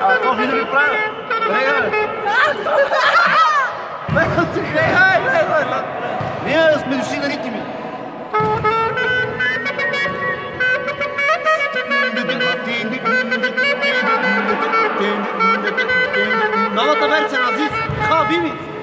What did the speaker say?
то ви да ми правя. Брега, бе. Ние сме дошли на ритми. Новата версия на Зис. Хабиби.